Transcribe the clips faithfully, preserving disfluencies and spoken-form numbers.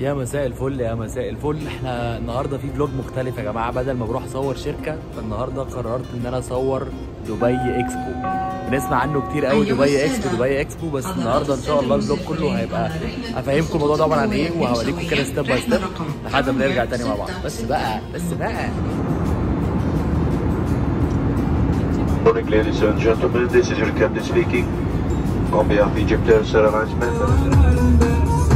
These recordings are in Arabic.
يا مساء الفل يا مساء الفل. احنا النهارده في فلوج مختلف يا جماعه، بدل ما بروح اصور شركه فالنهارده قررت ان انا اصور دبي اكسبو. بنسمع عنه كتير قوي دبي اكسبو دبي اكسبو، بس النهارده ان شاء الله الفلوج كله هيبقى افهمكم الموضوع ده عباره عن ايه، وهوريكم كده ستيب باي ستيب لحد ما نرجع تاني مع بعض. بس بقى بس بقى Morning, ladies and gentlemen, this is your captain speaking. On behalf of Egypt Airways Airlines management.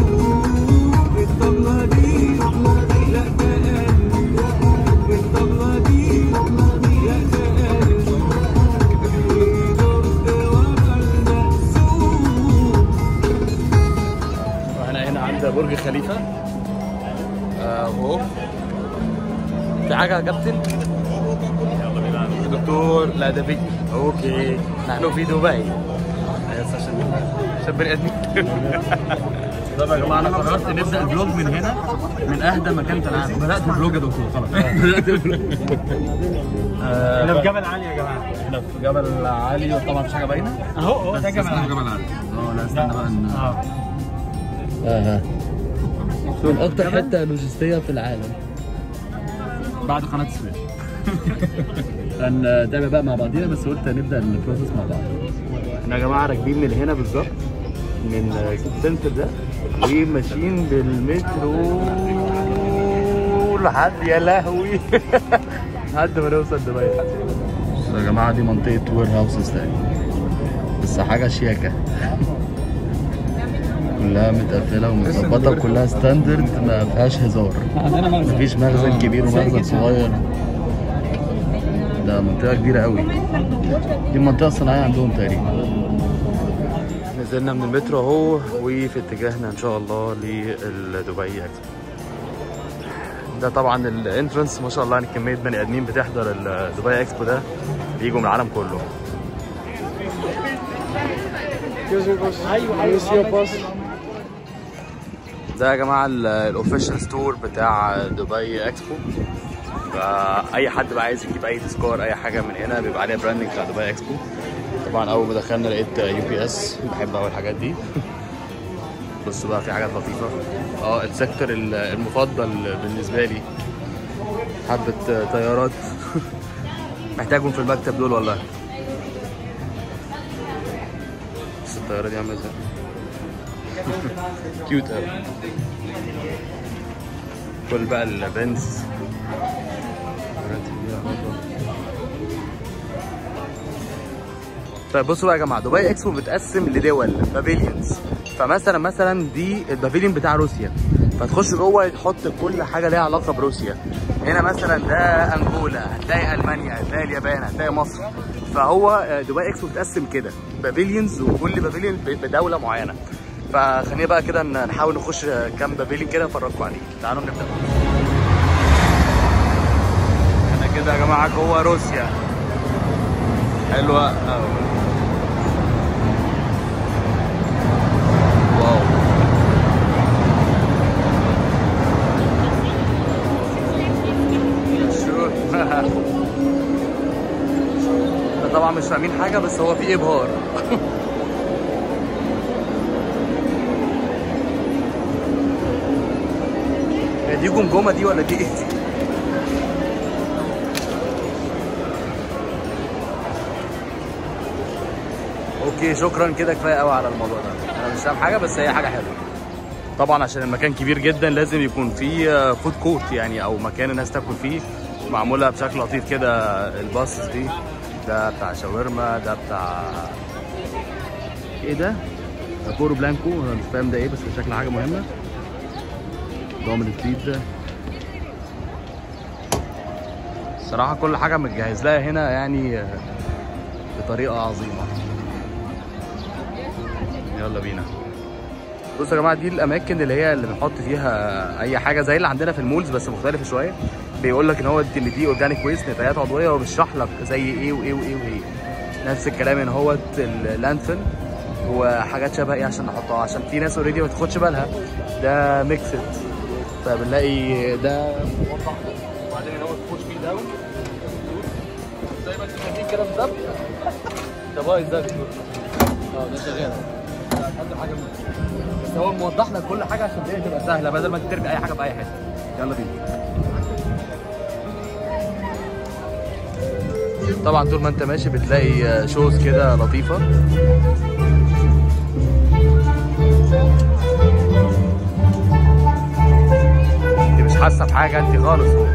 احنا هنا عند برج خليفة اهو. في حاجة يا كابتن؟ يلا بينا دكتور. لا ده فيديو. اوكي نحن في دبي. عشان بني ادمين. طب يا جماعه انا قررت نبدا الفلوج من هنا، من اهدى مكان تنعم. بدات الفلوج يا دكتور خلاص. بدات الفلوج. احنا في جبل عالي يا جماعه. احنا في جبل عالي وطبعا مفيش حاجه باينه اهو اهو ده جبل عالي. جبل عالي. اه لا استنى بقى ان اه اها شوف اكتر حته لوجستيه في العالم بعد قناه السويس. هنتابع بقى مع بعضينا، بس قلت نبدا البروسيس مع بعض. احنا يا جماعه راكبين من هنا بالظبط، من السنتر ده وماشيين بالمترو لحد يا لهوي لحد ما نوصل دبي. يا جماعه دي منطقه وير هاوسز تاني، بس حاجه شياكه كلها متقفله ومتظبطه وكلها ستاندرد، ما فيهاش هزار. مفيش مخزن كبير ومخزن صغير، ده منطقه كبيره قوي. دي المنطقه الصناعيه عندهم تقريبا. نزلنا من المترو اهو وفي اتجاهنا ان شاء الله للدبي اكسبو. ده طبعا الانترنس. ما شاء الله يعني كميه بني ادمين بتحضر الدبي اكسبو ده، بيجوا من العالم كله. ده يا جماعه الاوفيشال ستور بتاع دبي اكسبو، فاي حد بقى عايز يجيب اي تذكار اي حاجه من هنا بيبقى عليها براندنج بتاع دبي اكسبو. طبعا اول ما دخلنا لقيت يو بي اس، بحب اول الحاجات دي. بصوا بقى في حاجات لطيفه. اه السيكتور المفضل بالنسبه لي حبه طيارات. محتاجهم في المكتب دول والله. بس الطياره دي عامله ازاي؟ كيوت قوي. كل بقى البنز. طيب بصوا بقى يا جماعه، دبي اكسبو بتقسم لدول بافيليونز. فمثلا مثلا دي البافيليون بتاع روسيا، فتخش جوه تحط كل حاجه ليها علاقه بروسيا. هنا مثلا ده انجولا، هتلاقي المانيا، هتلاقي اليابان، هتلاقي مصر. فهو دبي اكسبو بتقسم كده بافيليونز، وكل بافيليون بدوله معينه. فخلينا بقى كده نحاول نخش كام بافيليون كده نفرجكم عليه. تعالوا نبدا. احنا كده يا جماعه جوه روسيا. حلوه قوي. واو. شوف طبعا مش فاهمين حاجه، بس هو في ابهار. دي جمجمه دي ولا دي ايه؟ اوكي شكرا كده، كفايه قوي على الموضوع ده. انا مش فاهم حاجه بس هي حاجه حلوه. طبعا عشان المكان كبير جدا لازم يكون فيه فود كورت يعني، او مكان الناس تاكل فيه، معموله بشكل لطيف كده. الباص دي ده بتاع شاورما، ده بتاع ايه ده؟ بورو بلانكو، انا مش فاهم ده ايه بس شكل حاجه مهمه. دومينيك بيتزا. الصراحه كل حاجه متجهز لها هنا يعني بطريقه عظيمه. يلا بينا. بصوا يا جماعه دي الاماكن اللي هي اللي بنحط فيها اي حاجه زي اللي عندنا في المولز بس مختلفه شويه. بيقول لك ان هو ان دي اورجانيك ويست، نفايات عضويه، وبيشرح لك زي ايه وايه وايه وايه. نفس الكلام ان هو اللاندفيل وحاجات شبه ايه عشان نحطها، عشان في ناس اوريدي ما تاخدش بالها. ده ميكسد، فبنلاقي ده موضح، وبعدين هو تخش فيه داون زي ما انتم شايفين كده بالظبط. ده بايظ ده. اه ده شغال. حد حاجه هو موضح لك كل حاجه عشان الدنيا تبقى سهله بدل ما ترمي اي حاجه في اي حته. يلا بينا. طبعا طول ما انت ماشي بتلاقي شوز كده لطيفه. انت مش حاسه بحاجه انت خالص فوق.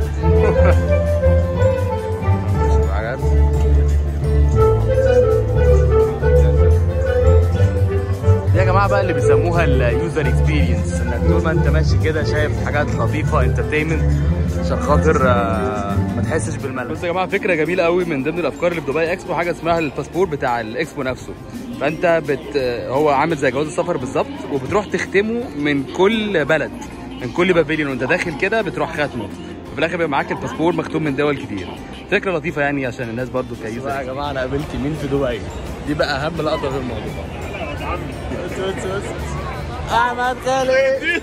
مش بحاجات. دي يا جماعه بقى اللي بيسموها اليوزر اكسبيرينس، انك طول ما انت ماشي كده شايف حاجات لطيفه انترتينمنت عشان خاطر ما تحسش بالملل. بصوا يا جماعه فكره جميله قوي من ضمن الافكار اللي في دبي اكسبو حاجه اسمها الباسبور بتاع الاكسبو نفسه. فانت بت هو عامل زي جواز السفر بالظبط، وبتروح تختمه من كل بلد من كل بافيليون وانت داخل كده بتروح ختمه، وفي الاخر بيبقى معاك الباسبور مختوم من دول كتير. فكره لطيفه يعني عشان الناس برضو كيوزر. يا جماعه انا قابلت مين في دبي؟ دي بقى اهم لقطه في الموضوع. احمد خالد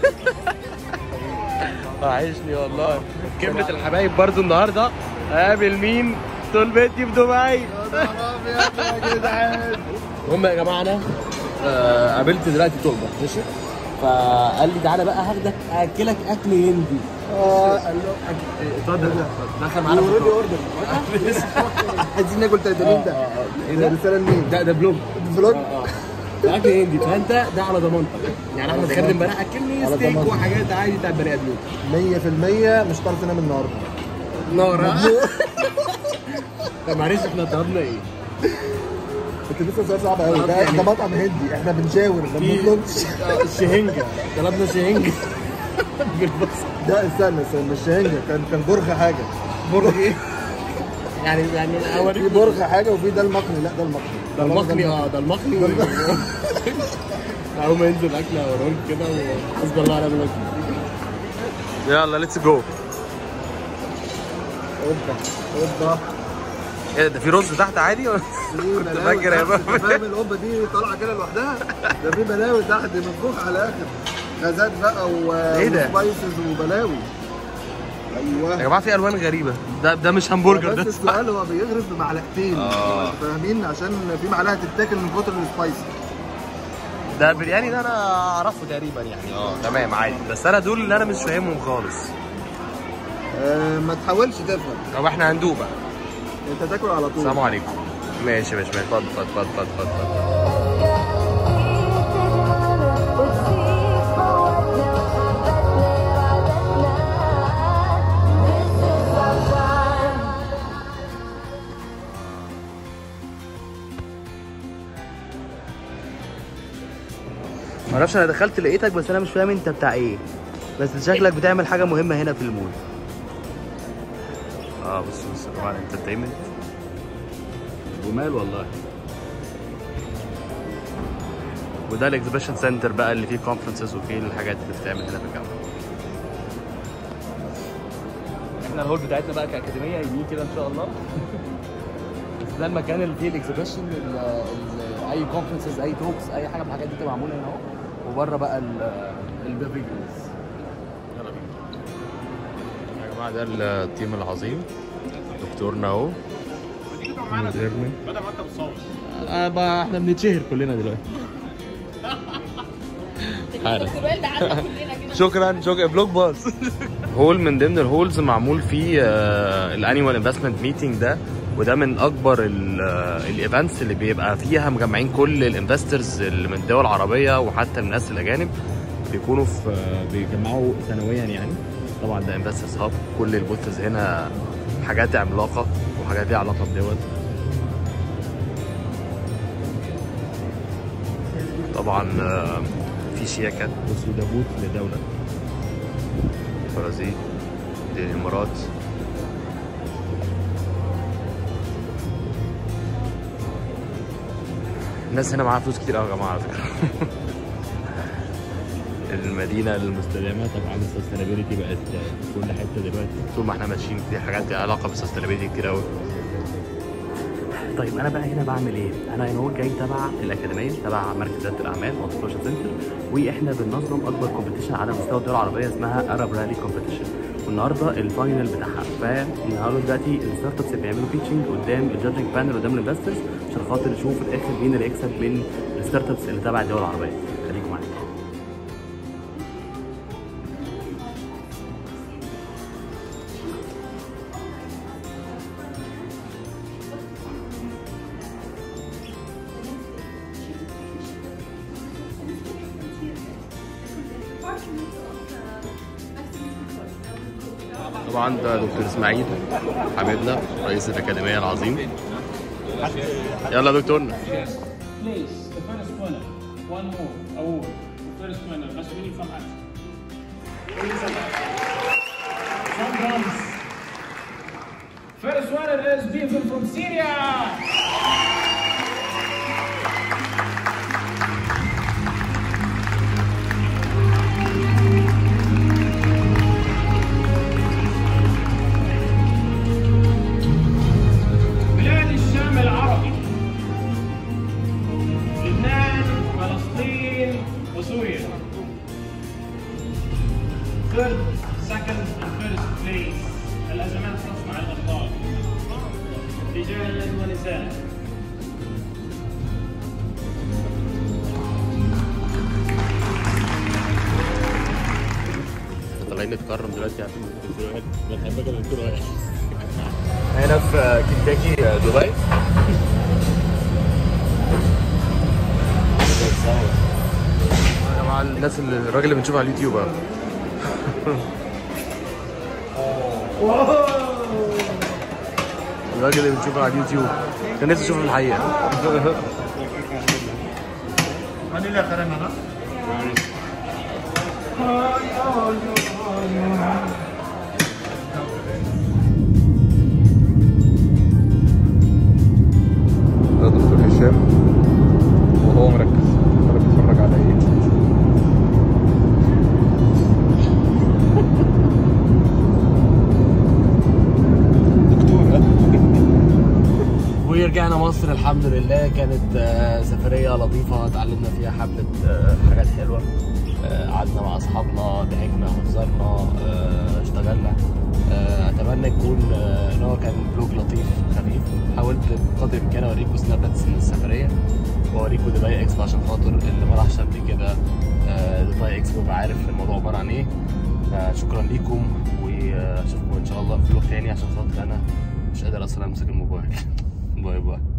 وحشني والله. كملة الحبايب برضو النهارده قابل مين؟ طول بيتي في دبي. المهم يا جماعه انا آه قابلت دلوقتي طلبه ماشي، فقال لي تعالى بقى هاخدك اكلك اكل هندي. اه قال له اتفضل دخل معانا في اوردر. عايزين ناكل تقدمين ده. ايه ده؟ رساله لمين؟ ده ده بلوج بلوج اكل هندي، فانت ده على ضمانتك. يعني احمد خالد امبارح اكلني ستيك وحاجات عادي بتاعت بني ادمين. مية في المية مش هتعرف تنام النهارده. نار. طب معلش احنا طلبنا ايه؟ كنت لسه سؤال صعب قوي. ده ده مطعم هندي، احنا بنشاور ما بنطلبش. الشهنجه طلبنا شهنجه بالبصل. ده استنى استنى الشهنجه كان كان برغ حاجه. برغ ايه؟ يعني يعني اوريك في برغ حاجه وفي ده المقلي. لا ده المقلي. ده المقلي اه ده المقلي. اول ما ينزل اكل اوريك كده وحسبي الله ونعم الوكيل. يلا ليتس جو. اوبا اوبا. ايه ده في رز تحت عادي ولا كنت فاكر يا بابا؟ فاهم القبه دي طالعه كده لوحدها؟ ده في بلاوي تحت مطبوخ على الاخر، غازات بقى وسبايسز وبلاوي. ايوه يا جماعه في الوان غريبه. ده ده مش همبرجر ده. بس السؤال هو بيغرف بمعلقتين. اه فاهمين؟ عشان في معلقه تتاكل من كتر السبايسي. ده برياني ده انا اعرفه تقريبا يعني. اه تمام عادي، بس انا دول اللي انا مش فاهمهم خالص. آه ما تحاولش تفهم. طب احنا هندوق بقى. انت تاكل على طول. السلام عليكم. ماشي ماشي ماشي. اتفضل اتفضل اتفضل اتفضل. معرفش انا دخلت لقيتك بس انا مش فاهم انت بتاع ايه، بس شكلك بتعمل حاجه مهمه هنا في المول. اه بص بص طبعا انترتينمنت ومال والله. وده الاكزيبيشن سنتر بقى اللي فيه كونفرنسز وفيه الحاجات اللي بتتعمل هنا في الجامعه. احنا الهول بتاعتنا بقى كاكاديميه يمين كده ان شاء الله. بس ده المكان اللي فيه الاكزيبيشن، اي كونفرنسز اي توكس اي حاجه من الحاجات دي تبقى معموله هنا اهو، وبره بقى البافيليونز. يلا بينا يا جماعه. ده التيم العظيم دكتورنا اهو. بدل ما انت بتصور احنا بنتشهر كلنا دلوقتي. شكرا شكرا فلوج باص. هول من ضمن الهولز معمول فيه الانيوال انفستمنت ميتنج ده، وده من اكبر الايفنتس اللي بيبقى فيها مجمعين كل الانفسترز اللي من الدول العربيه وحتى الناس الاجانب بيكونوا في بيجمعوا سنويا يعني. طبعا ده انفسترز هاب، كل البوثز هنا حاجات عملاقه وحاجات ليها علاقه بدول. طبعا في شياكه. بصوا ده بوث لدوله البرازيل، دي الامارات. الناس هنا معاها فلوس كتير قوي يا جماعه على فكره. المدينه المستدامه طبعا السستينابيلتي بقت في كل حته دلوقتي، طول ما احنا ماشيين في حاجات ليها علاقه بالسستينابيلتي كتير قوي. طيب انا بقى هنا بعمل ايه؟ انا هنا هو جاي تبع الاكاديميه، تبع مركز اداره الاعمال مالتي سنتر، واحنا بننظم اكبر كومبيتيشن على مستوى الدول العربيه اسمها ارب رالي كومبيتيشن، والنهارده الفاينل بتاعها. فالنهارده دلوقتي الستارت ابس بيعملوا بيتشنج قدام الجادجنج بانل قدام الانفسترز عشان خاطر نشوف في الاخر مين اللي يكسب من الستارت ابس اللي تبع الدول العربيه. خليكم معايا. طبعا ده دكتور اسماعيل حبيبنا رئيس الاكاديميه العظيم. يلا يا دكتورنا. First winner is people from Syria. بلاد الشام العربي، لبنان، فلسطين وسوريا. Third, second and first place. الأزمات تصنع الأبطال رجالا ونساء. طالعين نتكرم دلوقتي عشان بنحبك الدكتور وائل. هنا في كنتاكي دبي. يا جماعة الناس اللي الراجل اللي بنشوفه على اليوتيوب اهو. الراجل اللي بنشوفه على اليوتيوب كان نفسي اشوفه في الحقيقه. ده دكتور هشام وهو مركز بيتفرج على ايه. ورجعنا مصر الحمد لله. كانت سفرية لطيفة اتعلمنا فيها حبة حاجات حلوة. قعدنا مع اصحابنا، ضحكنا، هزرنا، اشتغلنا. اتمنى يكون ان هو كان فلوج لطيف خفيف. حاولت بقدر الامكان اوريكم سنابتس من السفرية واوريكم دبي اكسبو عشان خاطر اللي ما راحش قبل كده دبي اكسبو يبقى عارف الموضوع عبارة عن ايه. شكرا ليكم واشوفكم ان شاء الله في فلوج تاني عشان خاطر انا مش قادر اصلا امسك الموبايل. باي باي.